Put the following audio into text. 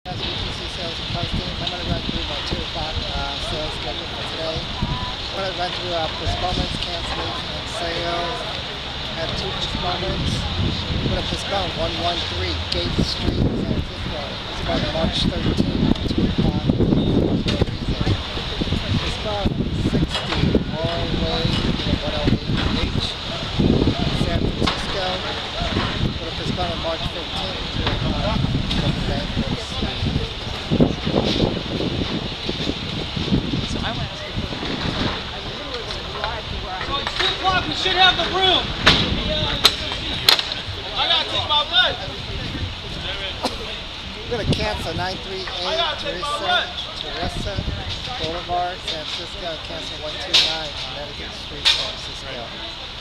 As BTC sales and postings, I'm going to run through my 2 o'clock sales schedule for today. I'm going to run through postponements, cancellation, and sales. I have 2 postponements. I'm going to postpone 113 Gate Street, San Francisco. It's about March 13th at 2 o'clock. Postpone 60 Hallway 108H, San Francisco. I'm going to postpone on March 15th at 2 o'clock. We should have the room. I gotta take my run. We're going to cancel 938 Teresa Boulevard, San Francisco, and cancel 129 Connecticut Street, San Francisco.